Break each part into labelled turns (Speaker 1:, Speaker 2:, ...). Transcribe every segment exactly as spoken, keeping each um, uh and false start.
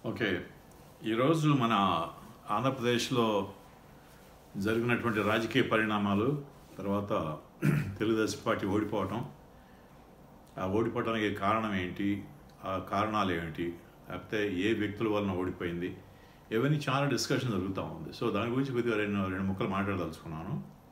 Speaker 1: Okay, ఈరోజు మన ఆంధ్రప్రదేశ్లో జరిగినటువంటి రాజకీయ పరిణామాలు, తర్వాత తెలుగుదేశం పార్టీ ఓడిపోవటం, ఆ ఓడిపోవడానికి కారణం ఏంటి, ఆ కారణాలు ఏమిటి, లేకపోతే ఏ వ్యక్తుల వలన ఓడిపోయింది, ఇవన్నీ చాలా డిస్కషన్ జరుగుతూ ఉంది. సో దాని గురించి కొద్దిగా రెండు రెండు ముక్కలు మాట్లాడదలుచుకున్నాను.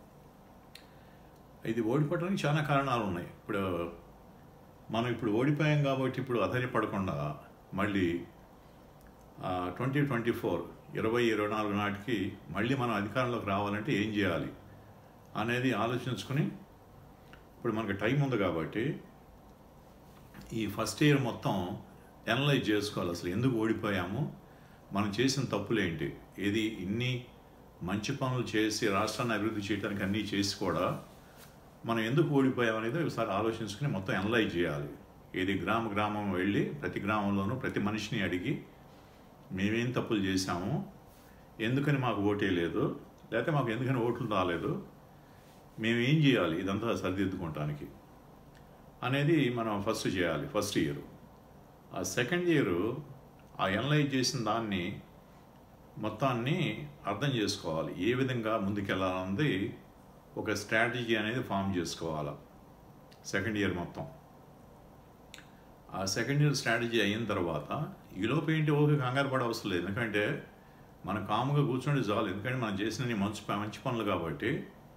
Speaker 1: ఇది ఓడిపోవడానికి చాలా కారణాలు ఉన్నాయి. ఇప్పుడు మనం ఇప్పుడు ఓడిపోయాం కాబట్టి ఇప్పుడు అధైర్యపడకుండా మళ్ళీ ట్వంటీ ట్వంటీ ఫోర్ ఇరవై ఇరవై నాలుగు నాటికి మళ్ళీ మనం అధికారంలోకి రావాలంటే ఏం చేయాలి అనేది ఆలోచించుకుని, ఇప్పుడు మనకి టైం ఉంది కాబట్టి ఈ ఫస్ట్ ఇయర్ మొత్తం అనలైజ్ చేసుకోవాలి. అసలు ఎందుకు ఓడిపోయాము, మనం చేసిన తప్పులేంటి, ఏది ఇన్ని మంచి పనులు చేసి రాష్ట్రాన్ని అభివృద్ధి చేయడానికి అన్నీ చేసి కూడా మనం ఎందుకు ఓడిపోయామనేది ఒకసారి ఆలోచించుకుని మొత్తం అనలైజ్ చేయాలి. ఏది గ్రామ గ్రామం వెళ్ళి ప్రతి గ్రామంలోనూ ప్రతి మనిషిని అడిగి మేమేం తప్పులు చేశాము, ఎందుకని మాకు ఓటే లేదు, లేకపోతే మాకు ఎందుకని ఓట్లు రాలేదు, మేమేం చేయాలి ఇదంతా సరిదిద్దుకోవటానికి అనేది మనం ఫస్ట్ చేయాలి ఫస్ట్ ఇయర్. ఆ సెకండ్ ఇయర్ ఆ అనలైజ్ చేసిన దాన్ని మొత్తాన్ని అర్థం చేసుకోవాలి, ఏ విధంగా ముందుకెళ్ళాలన్నది ఒక స్ట్రాటజీ అనేది ఫామ్ చేసుకోవాలి సెకండ్ ఇయర్ మొత్తం. ఆ సెకండ్ ఇయర్ స్ట్రాటజీ అయిన తర్వాత ఈలోపు ఏంటి ఓకే కంగారు పడే అవసరం లేదు, ఎందుకంటే మనం కాముగా కూర్చుంటే చాలు. ఎందుకంటే మనం చేసిన మంచి మంచి పనులు కాబట్టి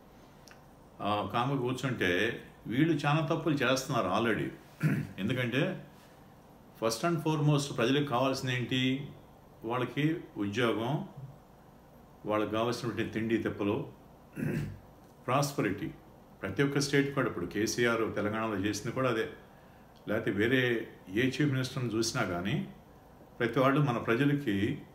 Speaker 1: కాముగా కూర్చుంటే వీళ్ళు చాలా తప్పులు చేస్తున్నారు ఆల్రెడీ. ఎందుకంటే ఫస్ట్ అండ్ ఫార్మోస్ట్ ప్రజలకు కావాల్సింది ఏంటి, వాళ్ళకి ఉద్యోగం, వాళ్ళకి కావాల్సినటువంటి తిండి తిప్పలు, ప్రాస్పరిటీ. ప్రతి ఒక్క స్టేట్ కూడా ఇప్పుడు కేసీఆర్ తెలంగాణలో చేసింది కూడా అదే, లేకపోతే వేరే ఏ చీఫ్ మినిస్టర్ని చూసినా కానీ ప్రతి వాళ్ళు మన ప్రజలకి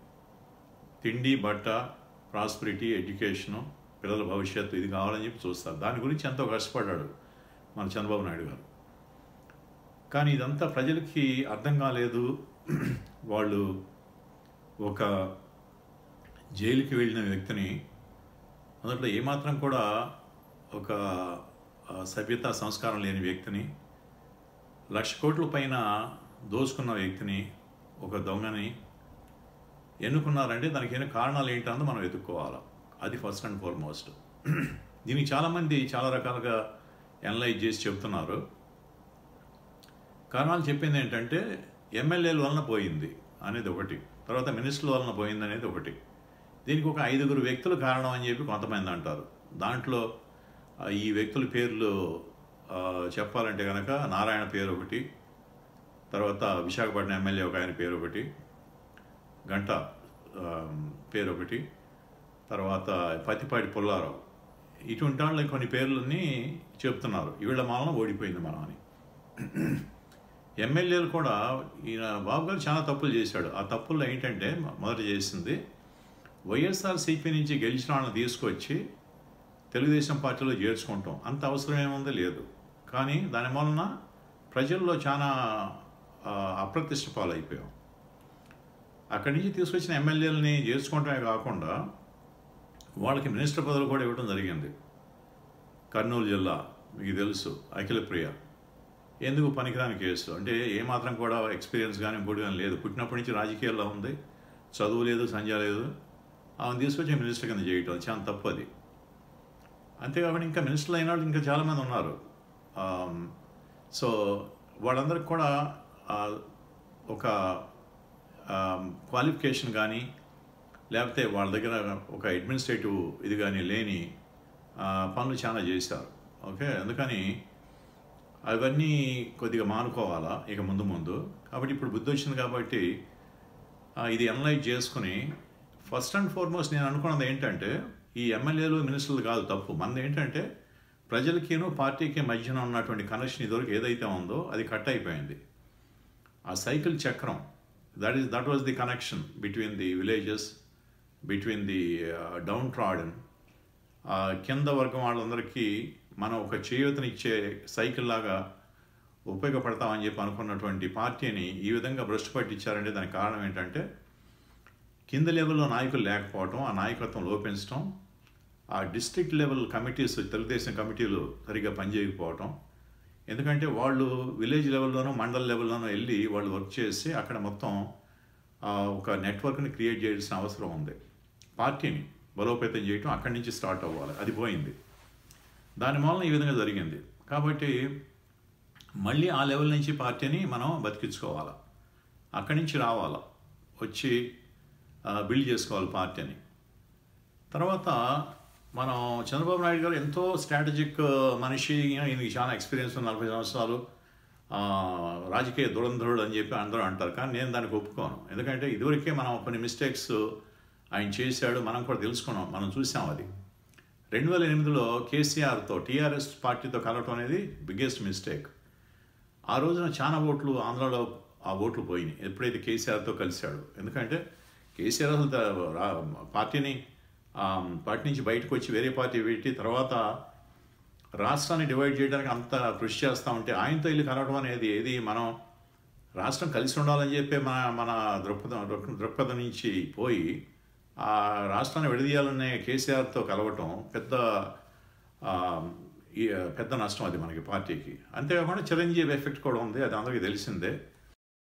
Speaker 1: తిండి, బట్ట, ప్రాస్పరిటీ, ఎడ్యుకేషను, పిల్లల భవిష్యత్తు ఇది కావాలని చెప్పి చూస్తారు. దాని గురించి ఎంతో కష్టపడ్డాడు మన చంద్రబాబు నాయుడు గారు. కానీ ఇదంతా ప్రజలకి అర్థం కాలేదు. వాళ్ళు ఒక జైలుకి వెళ్ళిన వ్యక్తిని, అందులో ఏమాత్రం కూడా ఒక సభ్యత సంస్కారం లేని వ్యక్తిని, లక్ష కోట్ల పైన దోచుకున్న వ్యక్తిని, ఒక దొంగని ఎన్నుకున్నారంటే దానికి ఏమైనా కారణాలు ఏంటన్నది మనం వెతుక్కోవాలి. అది ఫస్ట్ అండ్ ఫార్మోస్ట్. దీనికి చాలామంది చాలా రకాలుగా అనలైజ్ చేసి చెప్తున్నారు. కారణాలు చెప్పింది ఏంటంటే ఎమ్మెల్యేల వలన పోయింది అనేది ఒకటి, తర్వాత మినిస్టర్ల వలన పోయింది అనేది ఒకటి. దీనికి ఒక ఐదుగురు వ్యక్తులు కారణం అని చెప్పి కొంతమంది అంటారు. దాంట్లో ఈ వ్యక్తుల పేర్లు చెప్పాలంటే కనుక నారాయణ పేరు ఒకటి, తర్వాత విశాఖపట్నం ఎమ్మెల్యే ఒక ఆయన పేరు ఒకటి, గంట పేరు ఒకటి, తర్వాత పత్తిపాటి పుల్లారావు, ఇటువంటి వాళ్ళు కొన్ని పేర్లన్నీ చెప్తున్నారు. వీళ్ళ మాలన ఓడిపోయింది మనం అని. ఎమ్మెల్యేలు కూడా ఈయన బాబు గారు చాలా తప్పులు చేశాడు. ఆ తప్పుల్లో ఏంటంటే మొదట చేసింది వైఎస్ఆర్సీపీ నుంచి గెలిచిన వాళ్ళని తీసుకొచ్చి తెలుగుదేశం పార్టీలో చేర్చుకుంటాం. అంత అవసరం ఏముంది లేదు, కానీ దాని వలన ప్రజల్లో చాలా అప్రతిష్ట పాలైపోయాం. అక్కడి నుంచి తీసుకొచ్చిన ఎమ్మెల్యేలని చేర్చుకోవటమే కాకుండా వాళ్ళకి మినిస్టర్ పదవులు కూడా ఇవ్వడం జరిగింది. కర్నూలు జిల్లా మీకు తెలుసు, అఖిలప్రియ ఎందుకు పనికిరాని కేసు, అంటే ఏమాత్రం కూడా ఎక్స్పీరియన్స్ కానీ ఇంకోటి కానీ లేదు, పుట్టినప్పటి నుంచి రాజకీయాల్లో ఉంది, చదువు లేదు, సంజ లేదు, ఆమెను తీసుకొచ్చి మినిస్టర్ కింద చేయటం చాలా తప్పు అది. అంతేకాకుండా ఇంకా మినిస్టర్లు అయిన వాళ్ళు ఇంకా చాలామంది ఉన్నారు. సో వాళ్ళందరికీ కూడా ఒక క్వాలిఫికేషన్ కానీ లేకపోతే వాళ్ళ దగ్గర ఒక అడ్మినిస్ట్రేటివ్ ఇది కానీ లేని పనులు చాలా చేశారు. ఓకే, అందుకని అవన్నీ కొద్దిగా మానుకోవాలా ఇక ముందు ముందు. కాబట్టి ఇప్పుడు బుద్ధి వచ్చింది కాబట్టి ఇది అనలైజ్ చేసుకుని ఫస్ట్ అండ్ ఫార్మోస్ట్ నేను అనుకున్నది ఏంటంటే ఈ ఎమ్మెల్యేలు మినిస్టర్లు కాదు తప్పు, మనది ఏంటంటే ప్రజలకిను పార్టీకి మధ్యన ఉన్నటువంటి కనెక్షన్ ఇదివరకు ఏదైతే ఉందో అది కట్ అయిపోయింది. ఆ సైకిల్ చక్రం, that is that was the connection between the villages, between the downtrodden, కింద వర్గం వాళ్ళందరికీ మనం ఒక చేయూతనిచ్చే సైకిల్ లాగా ఉపయోగపడతామని చెప్పి అనుకున్నటువంటి పార్టీని ఈ విధంగా భ్రష్టు పట్టించారంటే దానికి కారణం ఏంటంటే కింద లెవెల్లో నాయకులు లేకపోవటం, ఆ నాయకత్వం లోపించడం, ఆ డిస్ట్రిక్ట్ లెవెల్ కమిటీస్ తెలుగుదేశం కమిటీలు సరిగ్గా పనిచేయకపోవటం, ఎందుకంటే వాళ్ళు విలేజ్ లెవెల్లోనూ మండల్ లెవెల్లోనూ వెళ్ళి వాళ్ళు వర్క్ చేసి అక్కడ మొత్తం ఒక నెట్వర్క్ని క్రియేట్ చేయాల్సిన అవసరం ఉంది. పార్టీని బలోపేతం చేయటం అక్కడి నుంచి స్టార్ట్ అవ్వాలి. అది పోయింది. దాని మూలన ఈ విధంగా జరిగింది. కాబట్టి మళ్ళీ ఆ లెవెల్ నుంచి పార్టీని మనం బతికించుకోవాలి. అక్కడి నుంచి రావాలి, వచ్చి బిల్డ్ చేసుకోవాలి పార్టీని. తర్వాత మనం చంద్రబాబు నాయుడు గారు ఎంతో స్ట్రాటజిక్ మనిషి, ఈయనకి చాలా ఎక్స్పీరియన్స్, నలభై సంవత్సరాలు రాజకీయ దురంధరుడు అని చెప్పి అందరూ అంటారు. కానీ నేను దానికి ఒప్పుకోను. ఎందుకంటే ఇదివరకే మనం కొన్ని మిస్టేక్స్ ఆయన చేశాడు, మనం కూడా తెలుసుకున్నాం, మనం చూసాం. అది రెండు వేల ఎనిమిదిలో కేసీఆర్తో టీఆర్ఎస్ పార్టీతో కలవటం అనేది బిగ్గెస్ట్ మిస్టేక్. ఆ రోజున చాలా ఓట్లు ఆంధ్రాలో ఆ ఓట్లు పోయినాయి ఎప్పుడైతే కేసీఆర్తో కలిశాడు. ఎందుకంటే కేసీఆర్ అసలు పార్టీని పార్టీ నుంచి బయటకు వచ్చి వేరే పార్టీ పెట్టి తర్వాత రాష్ట్రాన్ని డివైడ్ చేయడానికి అంత కృషి చేస్తూ ఉంటే ఆయనతో వెళ్ళి కలవడం అనేది ఏది, మనం రాష్ట్రం కలిసి ఉండాలని చెప్పి మన మన దృక్పథం దృక్పథం నుంచి పోయి ఆ రాష్ట్రాన్ని విడదీయాలనే కేసీఆర్తో కలవటం పెద్ద పెద్ద నష్టం అది మనకి పార్టీకి. అంతేకాకుండా చిరంజీవి ఎఫెక్ట్ కూడా ఉంది, అది అందరికీ తెలిసిందే.